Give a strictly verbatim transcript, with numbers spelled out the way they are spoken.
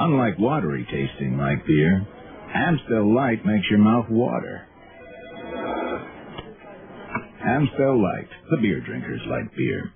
Unlike watery tasting like beer, Amstel Light makes your mouth water. Amstel Light, the beer drinkers like beer.